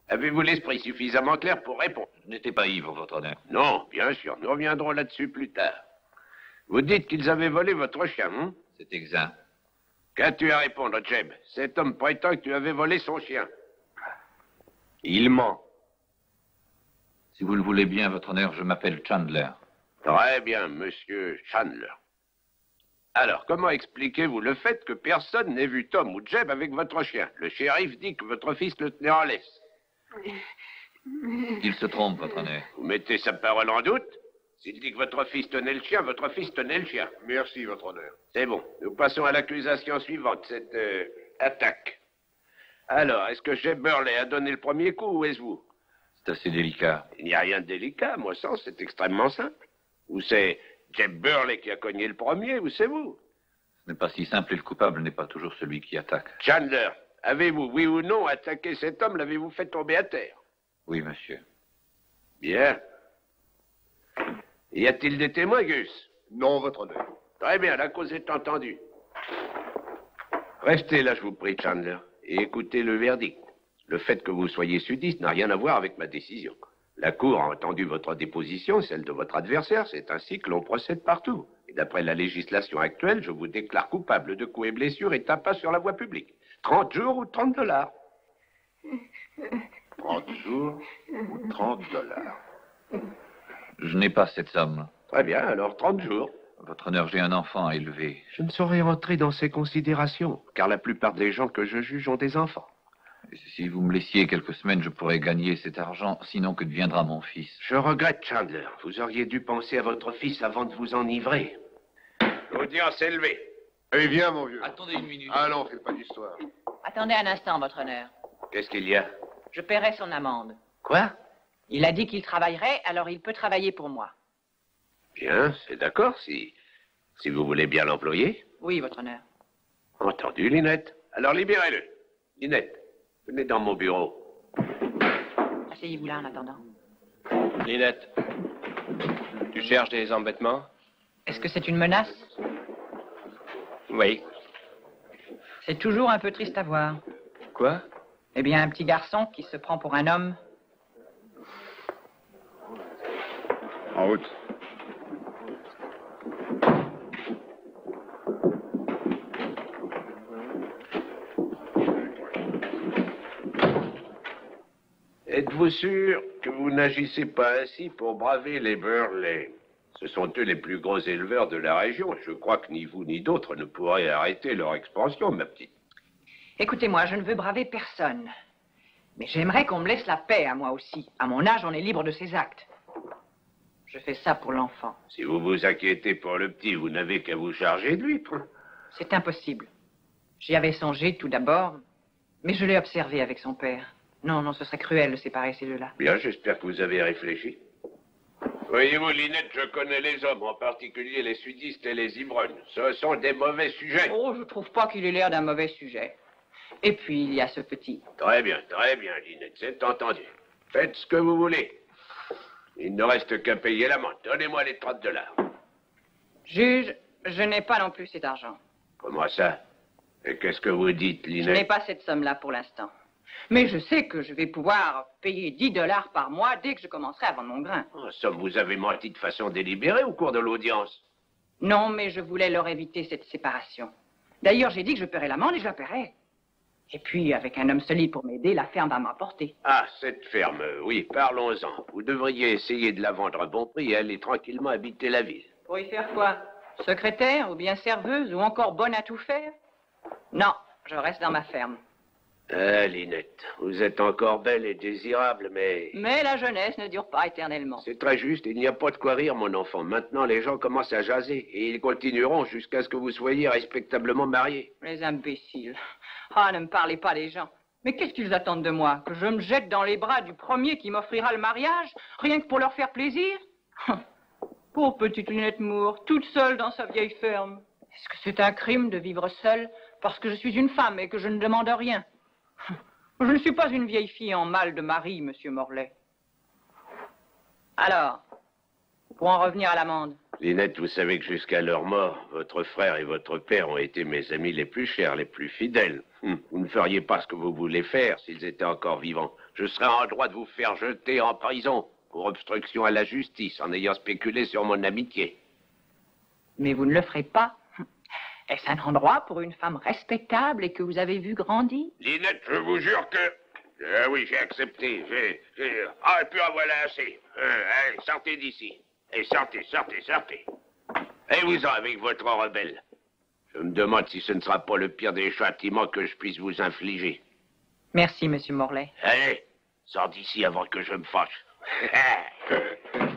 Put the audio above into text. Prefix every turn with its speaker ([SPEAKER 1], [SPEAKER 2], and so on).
[SPEAKER 1] Avez-vous l'esprit suffisamment clair pour répondre?
[SPEAKER 2] Je n'étais pas ivre, votre honneur.
[SPEAKER 1] Non, bien sûr, nous reviendrons là-dessus plus tard. Vous dites qu'ils avaient volé votre chien, hein?
[SPEAKER 2] C'est exact.
[SPEAKER 1] Qu'as-tu à répondre, Jeb? Cet homme prétend que tu avais volé son chien.
[SPEAKER 3] Il ment.
[SPEAKER 2] Si vous le voulez bien, votre honneur, je m'appelle Chandler.
[SPEAKER 1] Très bien, monsieur Chandler. Alors, comment expliquez-vous le fait que personne n'ait vu Tom ou Jeb avec votre chien? Le shérif dit que votre fils le tenait en laisse.
[SPEAKER 2] Il se trompe, votre honneur.
[SPEAKER 1] Vous mettez sa parole en doute? S'il dit que votre fils tenait le chien, votre fils tenait le chien.
[SPEAKER 3] Merci, votre honneur.
[SPEAKER 1] C'est bon. Nous passons à l'accusation suivante, cette attaque. Alors, est-ce que Jeb Burley a donné le premier coup ou est-ce vous?
[SPEAKER 2] C'est assez délicat.
[SPEAKER 1] Il n'y a rien de délicat, à mon sens, c'est extrêmement simple. Ou c'est Jeb Burley qui a cogné le premier, ou c'est vous?
[SPEAKER 2] Ce n'est pas si simple et le coupable n'est pas toujours celui qui attaque.
[SPEAKER 1] Chandler, avez-vous, oui ou non, attaqué cet homme? L'avez-vous fait tomber à terre?
[SPEAKER 2] Oui, monsieur.
[SPEAKER 1] Bien. Y a-t-il des témoins, Gus?
[SPEAKER 3] Non, votre honneur.
[SPEAKER 1] Très bien, la cause est entendue. Restez là, je vous prie, Chandler, et écoutez le verdict. Le fait que vous soyez sudiste n'a rien à voir avec ma décision. La Cour a entendu votre déposition, celle de votre adversaire. C'est ainsi que l'on procède partout. Et d'après la législation actuelle, je vous déclare coupable de coups et blessures et tapas sur la voie publique. 30 jours ou 30 $.
[SPEAKER 3] 30 jours ou 30 $.
[SPEAKER 2] Je n'ai pas cette somme.
[SPEAKER 1] Très bien, alors 30 jours.
[SPEAKER 2] Votre honneur, j'ai un enfant à élever.
[SPEAKER 1] Je ne saurais rentrer dans ces considérations, car la plupart des gens que je juge ont des enfants.
[SPEAKER 2] Et si vous me laissiez quelques semaines, je pourrais gagner cet argent, sinon que deviendra mon fils?
[SPEAKER 1] Je regrette, Chandler. Vous auriez dû penser à votre fils avant de vous enivrer. L'audience est levée.
[SPEAKER 3] Eh, viens, mon vieux.
[SPEAKER 2] Attendez une minute.
[SPEAKER 3] Ah non, fais pas d'histoire.
[SPEAKER 4] Attendez un instant, votre honneur.
[SPEAKER 1] Qu'est-ce qu'il y a?
[SPEAKER 4] Je paierai son amende.
[SPEAKER 1] Quoi?
[SPEAKER 4] Il a dit qu'il travaillerait, alors il peut travailler pour moi.
[SPEAKER 1] Bien, c'est d'accord, si vous voulez bien l'employer.
[SPEAKER 4] Oui, votre honneur.
[SPEAKER 1] Entendu, Linette. Alors libérez-le. Linette, venez dans mon bureau.
[SPEAKER 4] Asseyez-vous là en attendant.
[SPEAKER 3] Linette, tu cherches des embêtements?
[SPEAKER 4] Est-ce que c'est une menace?
[SPEAKER 3] Oui.
[SPEAKER 4] C'est toujours un peu triste à voir.
[SPEAKER 3] Quoi?
[SPEAKER 4] Eh bien, un petit garçon qui se prend pour un homme.
[SPEAKER 3] En route.
[SPEAKER 1] Êtes-vous sûr que vous n'agissez pas ainsi pour braver les Burley? Ce sont eux les plus gros éleveurs de la région. Je crois que ni vous ni d'autres ne pourrez arrêter leur expansion, ma petite.
[SPEAKER 4] Écoutez-moi, je ne veux braver personne. Mais j'aimerais qu'on me laisse la paix à moi aussi. À mon âge, on est libre de ses actes. Je fais ça pour l'enfant.
[SPEAKER 1] Si vous vous inquiétez pour le petit, vous n'avez qu'à vous charger de lui.
[SPEAKER 4] C'est impossible. J'y avais songé tout d'abord, mais je l'ai observé avec son père. Non, non, ce serait cruel de séparer ces deux-là.
[SPEAKER 1] Bien, j'espère que vous avez réfléchi. Voyez-vous, Linette, je connais les hommes, en particulier les sudistes et les ivrognes. Ce sont des mauvais sujets.
[SPEAKER 4] Oh, je trouve pas qu'il ait l'air d'un mauvais sujet. Et puis, il y a ce petit.
[SPEAKER 1] Très bien, Linette, c'est entendu. Faites ce que vous voulez. Il ne reste qu'à payer l'amende. Donnez-moi les 30 $.
[SPEAKER 4] Juge, je n'ai pas non plus cet argent.
[SPEAKER 1] Comment ça? Et qu'est-ce que vous dites,
[SPEAKER 4] Je n'ai
[SPEAKER 1] Linette?
[SPEAKER 4] pas cette somme-là pour l'instant. Mais je sais que je vais pouvoir payer 10 $ par mois dès que je commencerai à vendre mon grain.
[SPEAKER 1] En somme, vous avez menti de façon délibérée au cours de l'audience.
[SPEAKER 4] Non, mais je voulais leur éviter cette séparation. D'ailleurs, j'ai dit que je paierais l'amende et je la paierai. Et puis, avec un homme solide pour m'aider, la ferme va m'apporter.
[SPEAKER 1] Ah, cette ferme, oui, parlons-en. Vous devriez essayer de la vendre à bon prix et aller tranquillement habiter la ville.
[SPEAKER 4] Pour y faire quoi? Secrétaire ou bien serveuse ou encore bonne à tout faire? Non, je reste dans ma ferme.
[SPEAKER 1] Ah, Linette, vous êtes encore belle et désirable, mais...
[SPEAKER 4] Mais la jeunesse ne dure pas éternellement.
[SPEAKER 1] C'est très juste, il n'y a pas de quoi rire, mon enfant. Maintenant, les gens commencent à jaser, et ils continueront jusqu'à ce que vous soyez respectablement mariés.
[SPEAKER 4] Les imbéciles. Ah, ne me parlez pas des gens. Mais qu'est-ce qu'ils attendent de moi? Que je me jette dans les bras du premier qui m'offrira le mariage, rien que pour leur faire plaisir? Pauvre petite Linette Moore, toute seule dans sa vieille ferme. Est-ce que c'est un crime de vivre seule parce que je suis une femme et que je ne demande rien? Je ne suis pas une vieille fille en mal de mari, monsieur Morlaix. Alors, pour en revenir à l'amende.
[SPEAKER 1] Lynette, vous savez que jusqu'à leur mort, votre frère et votre père ont été mes amis les plus chers, les plus fidèles. Vous ne feriez pas ce que vous voulez faire s'ils étaient encore vivants. Je serais en droit de vous faire jeter en prison pour obstruction à la justice en ayant spéculé sur mon amitié.
[SPEAKER 4] Mais vous ne le ferez pas. Est-ce un endroit pour une femme respectable et que vous avez vue grandir?
[SPEAKER 1] Lynette, je vous jure que... Ah oui, j'ai accepté. Ah, et puis en voilà assez. Allez, sortez d'ici. Et sortez. Et vous en avec votre rebelle. Je me demande si ce ne sera pas le pire des châtiments que je puisse vous infliger.
[SPEAKER 4] Merci, monsieur Morlaix.
[SPEAKER 1] Allez, sors d'ici avant que je me fâche.